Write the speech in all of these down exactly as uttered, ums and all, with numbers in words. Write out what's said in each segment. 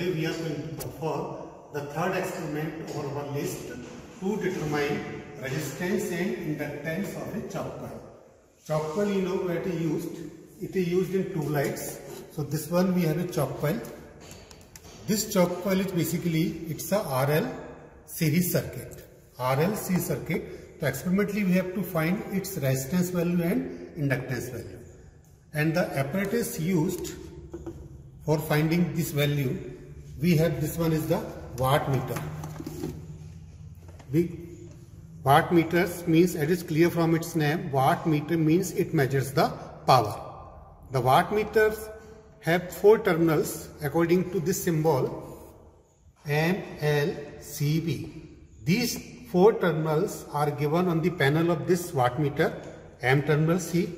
today we are going to perform the third experiment of our list to determine resistance and inductance of a chalk coil. Chalk coil, you know where it is used. It is used in two lights. So this one we have a chalk coil. This chalk coil is basically, it's a R L series circuit. R L C circuit. So experimentally we have to find its resistance value and inductance value. And the apparatus used for finding this value, we have this one is the watt meter. We, watt meters means, it is clear from its name, watt meter means it measures the power. The watt meters have four terminals according to this symbol M, L, C, B. These four terminals are given on the panel of this watt meter. M terminal, C.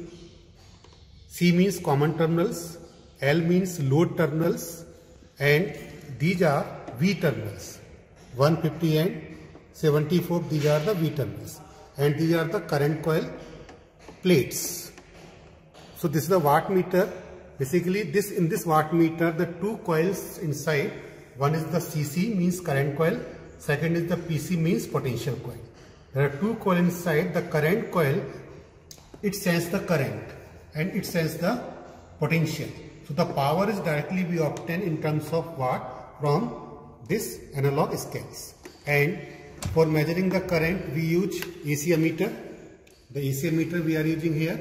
C means common terminals. L means load terminals. And these are V terminals. one fifty and seventy-four, these are the V terminals. And these are the current coil plates. So this is the watt meter. Basically this in this watt meter, the two coils inside, one is the C C means current coil, second is the P C means potential coil. There are two coils inside. The current coil, it sends the current and it sends the potential. So the power is directly we obtain in terms of watt from this analog scales. And for measuring the current, we use A C ammeter. The A C ammeter we are using here.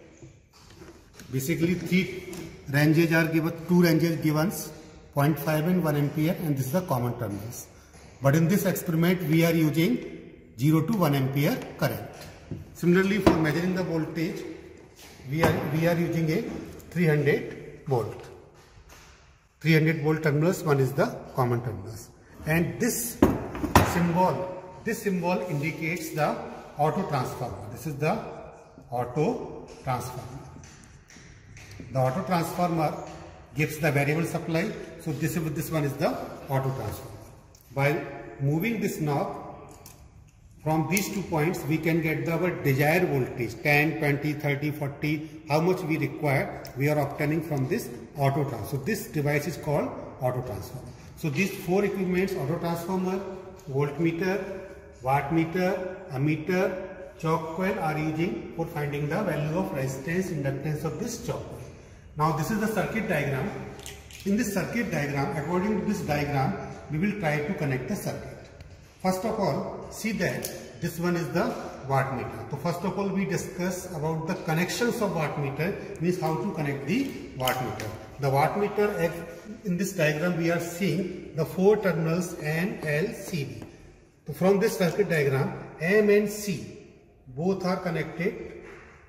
Basically three ranges are given, two ranges given, zero point five and one ampere, and this is the common terminals. But in this experiment we are using zero to one ampere current. Similarly, for measuring the voltage, we are we are using a three hundred volt. three hundred volt terminals, one is the common terminals. And this symbol, this symbol indicates the auto transformer. This is the auto transformer. The auto transformer gives the variable supply. So this is this one is the auto transformer. By moving this knob from these two points, we can get the our desired voltage ten, twenty, thirty, forty, how much we require, we are obtaining from this auto transformer. So this device is called auto transformer. So these four equipments, auto transformer, voltmeter, wattmeter, ammeter, chalk coil, are using for finding the value of resistance, inductance of this chalk coil. Now this is the circuit diagram. In this circuit diagram, according to this diagram, we will try to connect the circuit. First of all, see that this one is the wattmeter. So first of all, we discuss about the connections of wattmeter, means how to connect the wattmeter. The wattmeter, in this diagram we are seeing the four terminals M, L, C, B. So from this circuit diagram, M and C both are connected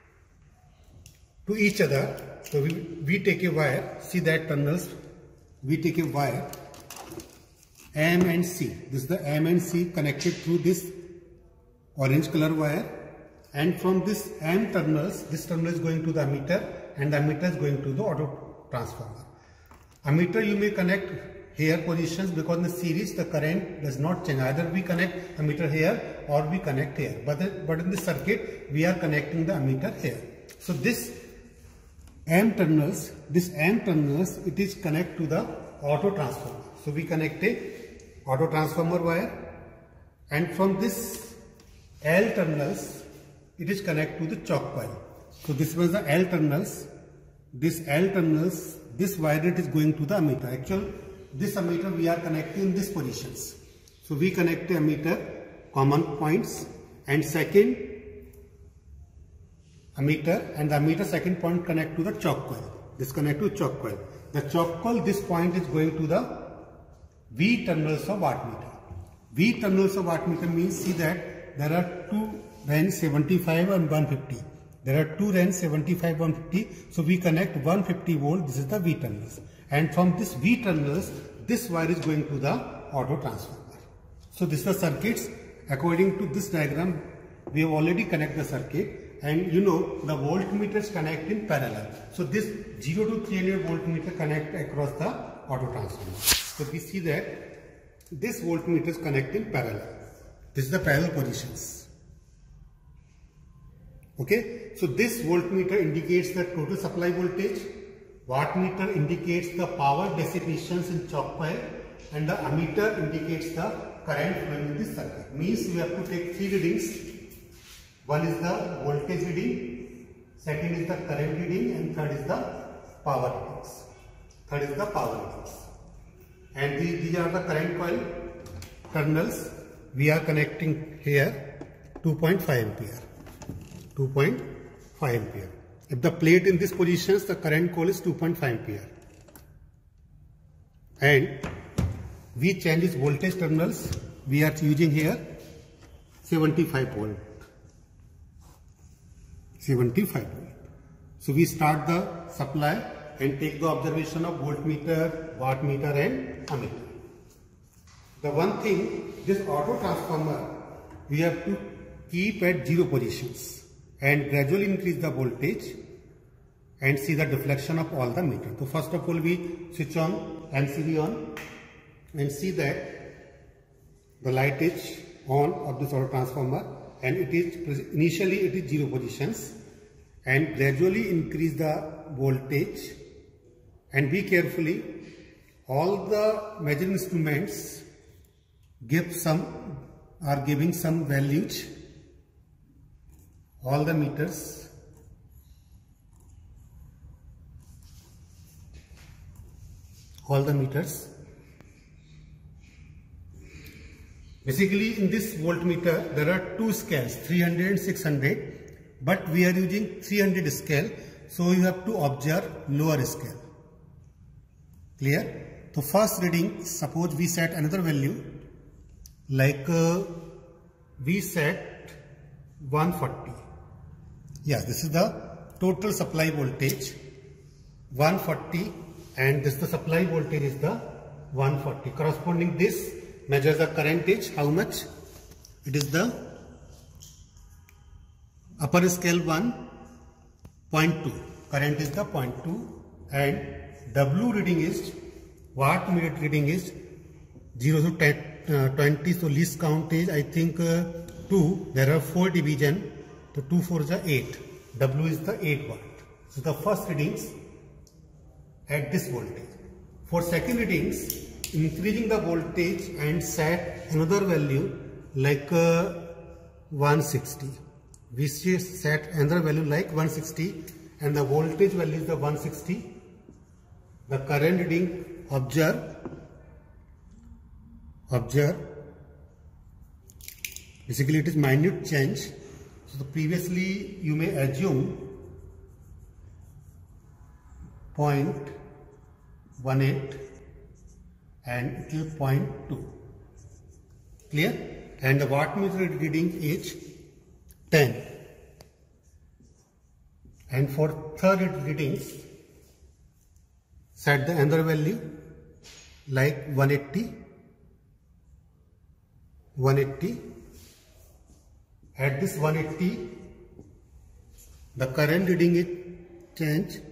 to each other. So we, we take a wire, see that terminals, we take a wire M and C. This is the M and C connected through this orange color wire, and from this M terminals, this terminal is going to the ammeter and the ammeter is going to the auto transformer. Ammeter you may connect here positions, because in the series the current does not change. Either we connect ammeter here or we connect here. But, the, but in the circuit we are connecting the ammeter here. So this M terminals, this M terminals, it is connect to the auto transformer. So we connect a auto transformer wire, and from this L terminals, it is connect to the chalk coil. So this was the L terminals. This L terminals, this wire it is going to the ammeter. Actually, this ammeter we are connecting in these positions. So we connect the ammeter, common points, and second ammeter, and the ammeter second point connect to the chalk coil. This connect to chalk coil. The chalk coil, this point is going to the V terminals of wattmeter. V terminals of wattmeter means, see that there are two range seventy-five and one fifty. There are two range seventy-five, one fifty. So we connect one fifty volt. This is the V terminals. And from this V terminals, this wire is going to the auto transformer. So this is the circuits. According to this diagram, we have already connected the circuit. And you know the voltmeters connect in parallel. So this zero to three hundred voltmeter connect across the auto transformer. So we see that this voltmeters connect in parallel. This is the parallel positions. Okay. So this voltmeter indicates the total supply voltage. Wattmeter indicates the power dissipations in chalk coil, and the ammeter indicates the current flowing in this circuit. Means we have to take three readings. One is the voltage reading, second is the current reading, and third is the power readings. Third is the power readings. And these, these are the current coil terminals. We are connecting here two point five ampere. two point five ampere. If the plate in this position, the current coil is two point five ampere. And we change its voltage terminals. We are using here seventy-five volt. seventy-five volt. So we start the supply and take the observation of voltmeter, wattmeter and ammeter. The one thing, this auto transformer, we have to keep at zero positions and gradually increase the voltage and see the deflection of all the meters. So first of all, we switch on M C B on and see that the light is on of this auto transformer, and it is initially it is zero positions, and gradually increase the voltage. And be carefully, all the measuring instruments give some are giving some values. All the meters all the meters basically in this voltmeter there are two scales, three hundred and six hundred, but we are using three hundred scale, so you have to observe lower scale. Clear? So first reading, suppose we set another value like uh, we set one forty. Yes, this is the total supply voltage one forty, and this the supply voltage is the one forty. Corresponding this measures the currentage. How much? It is the upper scale one point two. Current is the zero point two, and W reading is watt meter reading is zero to ten, uh, twenty. So least count is I think uh, two. There are four division. So two fours are eight. W is the eight watt. So the first readings at this voltage. For second readings, increasing the voltage and set another value like uh, one sixty. We set another value like one sixty, and the voltage value is the one sixty. The current reading, observe, observe. Basically it is minute change. So the previously you may assume zero point one eight and it is zero point two. Clear? And the wattmeter reading is ten. And for third readings, set the another value like one eighty, one eighty. At this one eighty, the current reading is change zero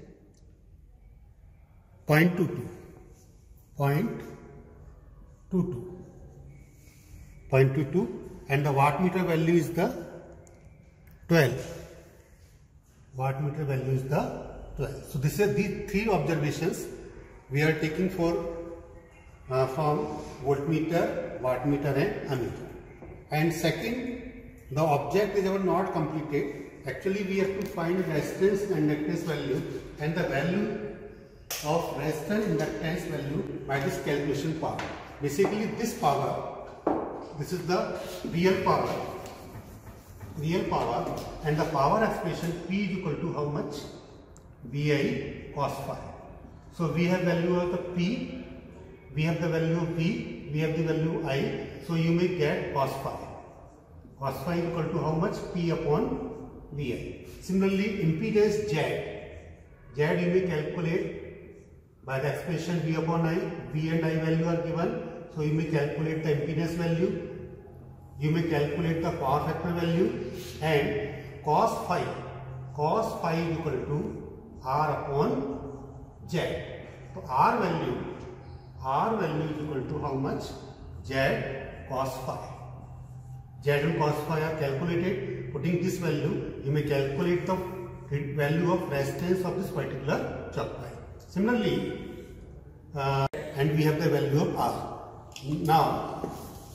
point two two, zero point two two, zero point two two, and the wattmeter value is the twelve. Wattmeter value is the twelve. So this is the three observations we are taking for uh, from voltmeter, wattmeter and ammeter. And second, the object is ever not completed. Actually we have to find resistance and inductance value, and the value of resistance inductance value by this calculation power. Basically this power, this is the real power, real power, and the power expression P is equal to how much? V I cos phi. So we have value of the P, we have the value of V, we have the value I, so you may get cos phi. Cos phi is equal to how much? P upon V I. Similarly, impedance Z. Z you may calculate by the expression V upon I. V and I value are given. So you may calculate the impedance value. You may calculate the power factor value, and cos phi. Cos phi is equal to R upon Z. So R value, R value is equal to how much? Z cos phi. Z and cos phi are calculated. Putting this value, you may calculate the value of resistance of this particular choke pipe. Similarly, uh, and we have the value of R. Now,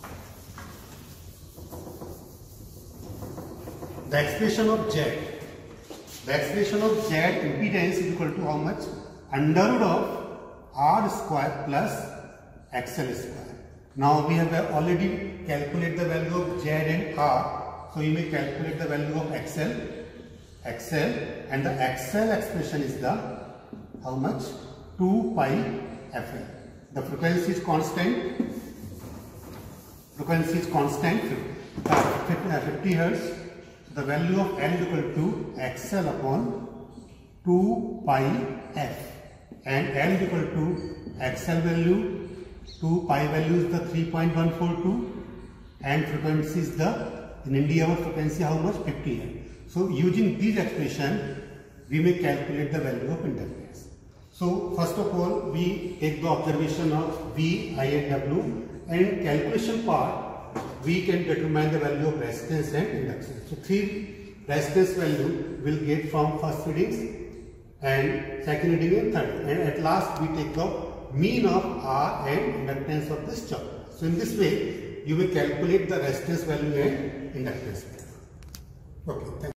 the expression of Z, the expression of Z impedance is equal to how much? Under root of R square plus X L square. Now we have already calculated the value of Z and R, so you may calculate the value of X L, X L, and the X L expression is the how much? two pi F L. The frequency is constant. Frequency is constant. fifty hertz. The value of L is equal to X L upon two pi F, and L is equal to X L value, two pi value is the three point one four two, and frequency is the, in India our frequency how much? fifty hertz. So using these expression we may calculate the value of inductance. So first of all we take the observation of V, I and W, and calculation part we can determine the value of resistance and inductance. So three resistance value will get from first readings and second reading and third, and at last we take the mean of R and inductance of this chapter. So in this way you will calculate the resistance value and inductance value. Okay, thank you.